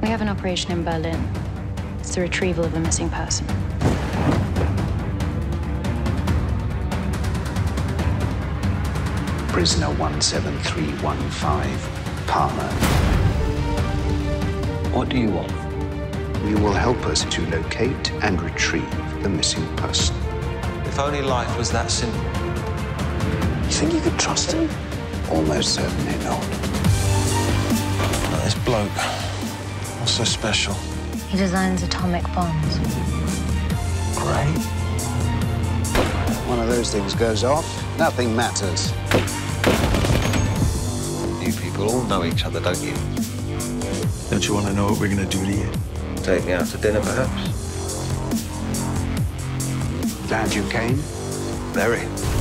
We have an operation in Berlin. It's the retrieval of a missing person. Prisoner 17315, Palmer. What do you want? You will help us to locate and retrieve the missing person. If only life was that simple. You think you could trust him? Almost certainly not. This bloke, what's so special? He designs atomic bombs. Great. One of those things goes off, nothing matters. You people all know each other, don't you? Don't you want to know what we're going to do to you? Take me out to dinner, perhaps? Glad you came. Very.